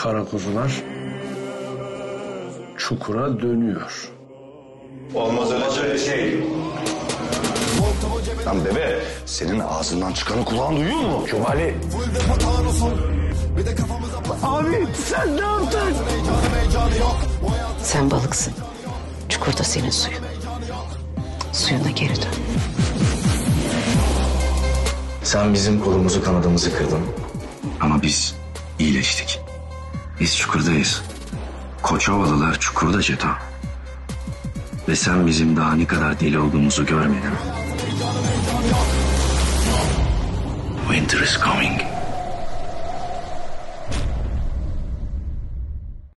kara kuzular çukura dönüyor. Olmaz öyle şey. Lan bebe, senin ağzından çıkanı kulağın duyuyor mu? Cumali. Abi sen ne yaptın? Sen balıksın. Çukurda senin suyun. Suyuna geri dön. Sen bizim kolumuzu kanadımızı kırdın. Ama biz iyileştik. Biz çukurdayız. Koçovalılar çukurda Ceto. Ve sen bizim daha ne kadar deli olduğumuzu görmedin. Winter is coming.